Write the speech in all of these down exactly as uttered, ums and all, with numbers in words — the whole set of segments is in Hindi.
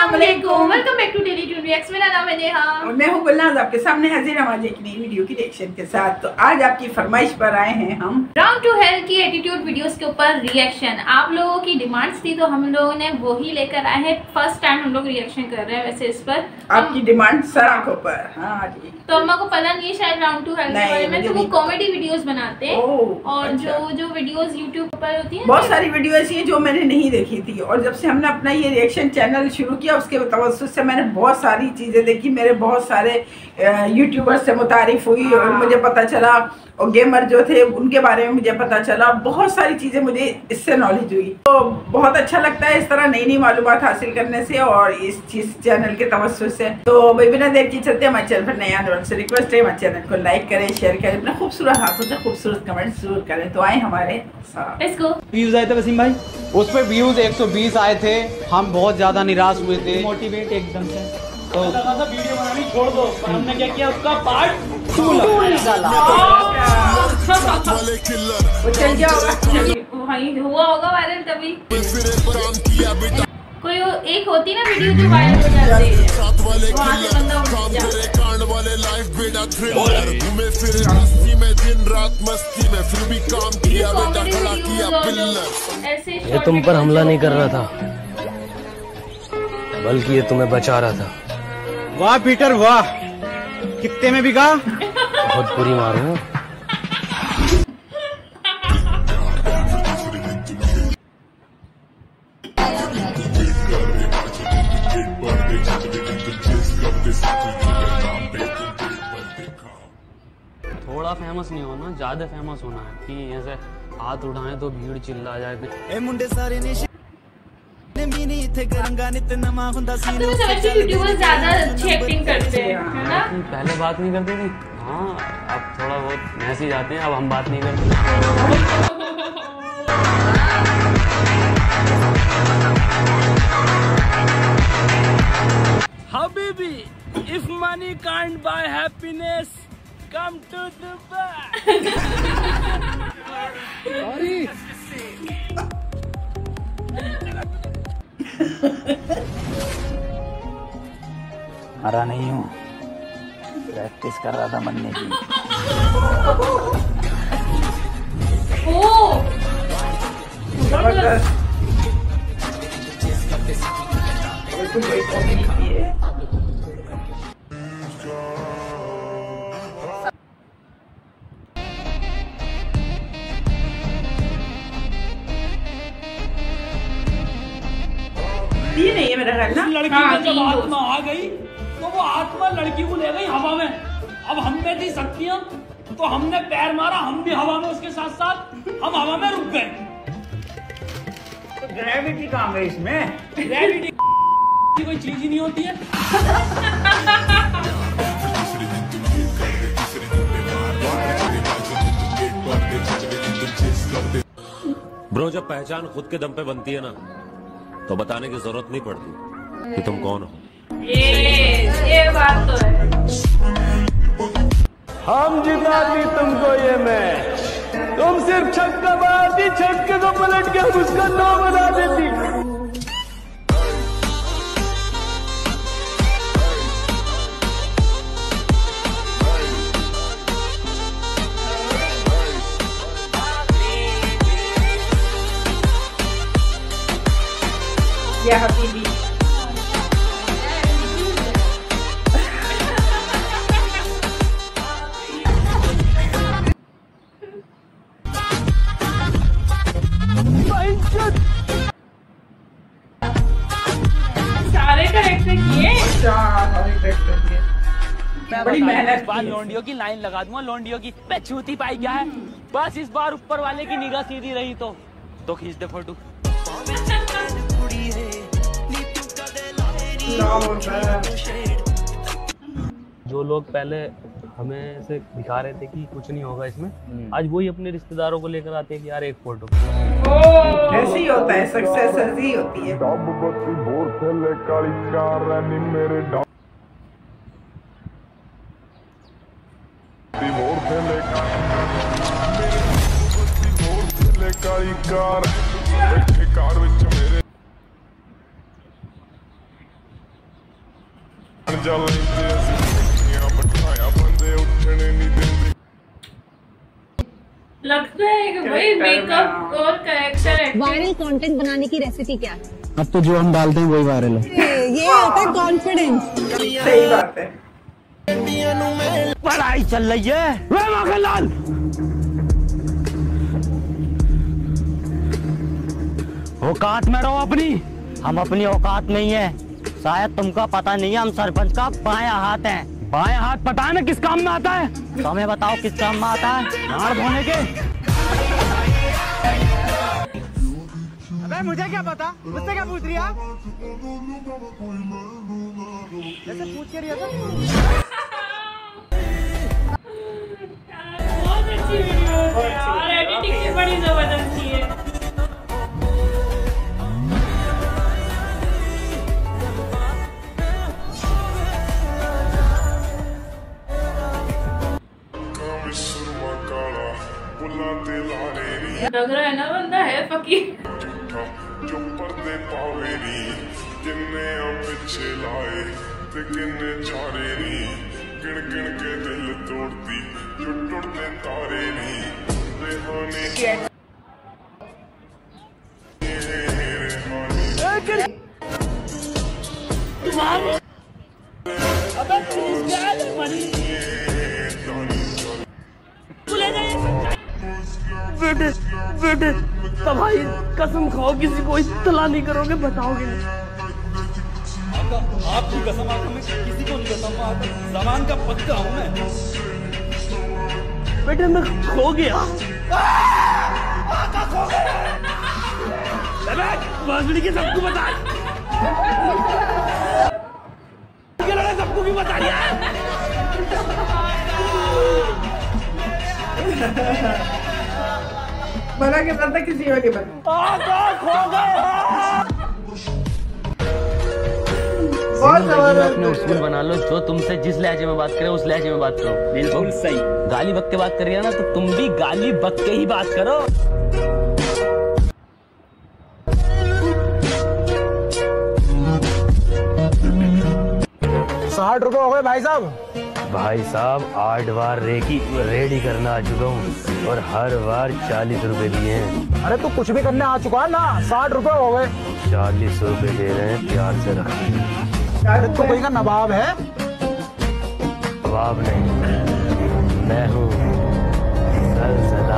अस्सलामुअलैकुम, welcome back to Daily Tune Reacts. मेरा नाम है नेहा और मैं हूँ गुलनाज, आपके सामने हाजिर हम आज एक नई वीडियो की रिएक्शन के साथ। तो आज आपकी फरमाइश पर आए हैं हम राउंड टू हेल की एटीट्यूड वीडियोस के ऊपर रिएक्शन। आप लोगों की डिमांड्स थी तो हम लोगों ने वो ही लेकर आए हैं। फर्स्ट टाइम हम लोग रिएक्शन कर रहे हैं वैसे इस पर। आपकी डिमांड सरा के ऊपर। हाँ जी, तो अम्मा को पता नहीं है शायद राउंड टू हेल के बारे में, तो वो कॉमेडी वीडियोस बनाते हैं। और अच्छा। जो जो वीडियोस यूट्यूब पर होती है, बहुत सारी वीडियो ऐसी हैं जो मैंने नहीं देखी थी, और जब से हमने अपना ये रिएक्शन चैनल शुरू किया उसके तवज्जुह से मैंने बहुत सारी चीज़ें देखी। मेरे बहुत सारे यूट्यूबर्स से मुतारिफ हुई और मुझे पता चला, और गेमर जो थे उनके बारे में मुझे पता चला। बहुत सारी चीज़ें मुझे इससे नॉलेज हुई, तो बहुत अच्छा लगता है इस तरह नई नई मालूमात हासिल करने से और इस चीज चैनल के तवज्जुह से। तो बिना देर की चलते हमारे चैनल पर नया आने से रिक्वेस्ट है हमारे चैनल को लाइक करें, शेयर करें, अपने खूबसूरत हाथों से खूबसूरत कमेंट जरूर करें। तो आए हमारे साथ। Let's go. व्यूज आए थे वसीम भाई, उस पे व्यूज एक सौ बीस आए थे। हम बहुत ज्यादा निराश हुए थे, मोटिवेट एकदम से। तो वीडियो बनानी छोड़ दो, पर हमने क्या किया, उसका पार्ट टू निकाला। वो चल गया होगा, वही हुआ होगा वायरल तभी। कोई एक होती ना वीडियो जो वायरल हो जाती है, वहाँ से बंदा उठ जाता है। ये तुम पर हमला नहीं कर रहा था, बल्कि ये तुम्हें बचा रहा था। वाह पीटर वाह, कितने में बिका? बहुत बुरी मारू। थोड़ा फेमस नहीं होना, ज्यादा फेमस होना है कि ऐसे हाथ उठाएं तो भीड़ चिल्ला जाए। ए मुंडे सारे ने भी नहीं थे करंगा नित नमा हुंदा सी। तो समझती यूट्यूबर्स ज्यादा अच्छी एक्टिंग करते हैं, है ना? पहले बात नहीं करती थी, हाँ अब थोड़ा बहुत मैसेज आते हैं, अब हम बात नहीं करते। हबीबी, if money can't buy happiness, come to Dubai. Sorry. मरा नहीं हूँ, प्रैक्टिस कर रहा था मरने की। ओ जबरदस्त। ये नहीं है मेरा ख्याल ना। लड़की हाँ, में जब तीन आत्मा आ गई तो वो आत्मा लड़की को ले गई हवा में। अब हम में थी शक्तियां, तो हमने पैर मारा, हम भी हवा में उसके साथ साथ, हम हवा में रुक गए। तो ग्रेविटी कहाँ गई इसमें? ग्रेविटी कोई चीज ही नहीं होती है। ब्रो, जब पहचान खुद के दम पे बनती है ना, तो बताने की जरूरत नहीं पड़ती कि तुम कौन हो। ये ये बात तो है। हम जिता दी तुमको ये मैच, तुम सिर्फ छक्का मारती, छक्के को पलट के उसका नौ बना देती। या हबीबी सारे करेक्टर किए। बड़ी मेहनत बार की। लौंडियों की लाइन लगा दूंगा, लौंडियों की। मैं छूती पाई क्या है, बस इस बार ऊपर वाले की निगाह सीधी रही तो तो खींच दे फोटो। जो लोग पहले हमें ऐसे दिखा रहे थे कि कुछ नहीं होगा इसमें, आज वही अपने रिश्तेदारों को लेकर आते हैं कि यार एक फोटो। ऐसे ही होता है, सक्सेस ऐसी ही होती है। लगता है कि भाई मेकअप और कैरेक्टर वायरल कंटेंट बनाने की रेसिपी क्या है? अब तो जो हम डालते हैं वही वायरल है। ये होता है कॉन्फिडेंस। सही बात है। पढ़ाई चल रही है वे मखनलाल। औकात में रहो अपनी। हम अपनी औकात में ही है। शायद तुमको पता नहीं है, हम सरपंच का बायां हाथ हैं। बायां हाथ पता है ना किस काम में आता है? तो हमें बताओ किस काम में आता है? नाड़ धोने के। अबे मुझे क्या पता, मुझसे क्या पूछ रही आप? जैसे पूछ के रही बहुत अच्छी वीडियो है यार, एडिटिंग भी बड़ी जबरदस्त है। लग रहा है ना बंदा है फकीर। जो पर्दे पावे नी किन्ने पिछे लाए ते किन्ने चारे नी गिन गिन के दिल तोड़ती जो टुटते तारे नी रेहाने अबे पुलिस क्या है बनी? बेटे बेटे तो भाई कसम खाओ किसी को इत्तला नहीं करोगे, बताओगे नहीं। आपकी कसम आकर मैं किसी को नहीं कसम आकर जबान का पक्का हूँ मैं। बेटे मैं खो गया। बांसुरी के सबको बता सबको भी बता दिया। बना के पता किसी और के बता खो गए। अपने उसूल बना लो, जो तुमसे जिस लहजे में बात करे उस लहजे में बात करो। बिल्कुल सही। गाली बक के बात कर रही है ना, तो तुम भी गाली बक के ही बात करो। साठ रुपए हो गए भाई साहब। भाई साहब आठ बार रेकी रेडी करना आ चुका हूँ और हर बार चालीस रुपए दिए हैं। अरे तू कुछ भी करने आ चुका है ना, साठ रुपए हो गए। चालीस रुपए दे रहे हैं, प्यार से रखें। अरे तू कोई का नवाब है? नवाब नहीं, मैं हूँ सल्तनत।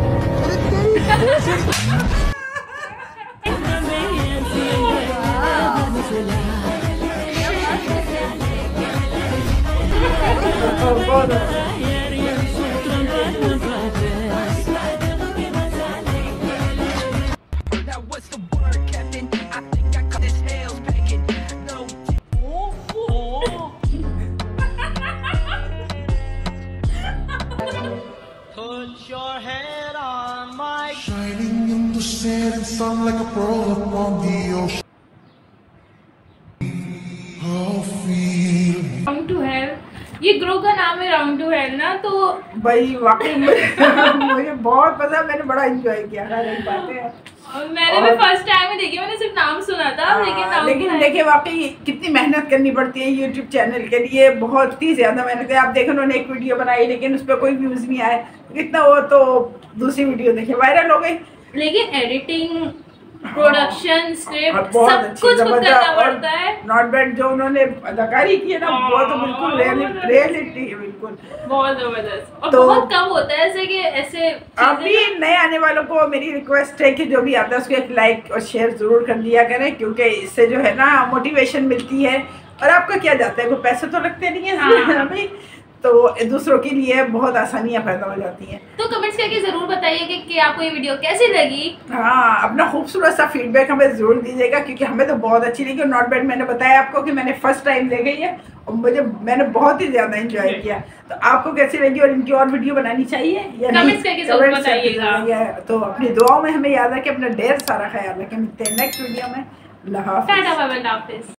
Put your head on my shining in the setting sun like a pearl upon the ocean. Oh, feel Round Two Hell, ये ग्रो का नाम है राउंड टू हेल ना, तो भाई वाकई मुझे बहुत पसंद, मैंने बड़ा एंजॉय किया। बातें मैंने भी फर्स्ट टाइम ही देखी, मैंने सिर्फ नाम सुना था। आ, लेकिन नाम लेकिन देखिए वाकई कितनी मेहनत करनी पड़ती है यूट्यूब चैनल के लिए, बहुत ही ज्यादा मेहनत है। आप देखो उन्होंने एक वीडियो बनाई लेकिन उस पर कोई व्यूज नहीं आए, कितना वो तो दूसरी वीडियो देखिए वायरल हो गई। लेकिन एडिटिंग, प्रोडक्शन, स्क्रिप्ट बहुत सब अच्छी, कुछ खुद जबरदस्त करना और पड़ता है। नॉट बैड जो उन्होंने अदाकारी की है ना, वो तो बिल्कुल रियलिटी रियलिटी है, बिल्कुल बहुत जबरदस्त। और तो बहुत कम होता है ऐसे कि ऐसे अभी नए आने वालों को मेरी रिक्वेस्ट है कि जो भी आता है उसको एक लाइक और शेयर जरूर कर दिया करें, क्योंकि इससे जो है ना मोटिवेशन मिलती है। और आपका क्या जाता है, कोई पैसे तो लगते नहीं है हाँ। अभी, तो दूसरों के लिए बहुत आसानियां पैदा हो जाती हैं। तो कमेंट्स करके जरूर बताइए कि, कि आपको ये वीडियो कैसी लगी। हाँ, अपना खूबसूरत सा फीडबैक हमें जरूर दीजिएगा, क्योंकि हमें तो बहुत अच्छी लगी। और नॉट बैड मैंने बताया आपको कि मैंने फर्स्ट टाइम देख गई है और मुझे मैंने बहुत ही ज्यादा एंजॉय किया। तो आपको कैसी लगी और इनकी और वीडियो बनानी चाहिए या कमेंट्स करके जरूर बताइएगा। तो अपनी दुआओं में हमें याद रखें, अपना ढेर सारा ख्याल रखें। मिलते हैं नेक्स्ट वीडियो में। अल्लाह हाफ़िज़। टाटा बाय बाय, हाफिज़।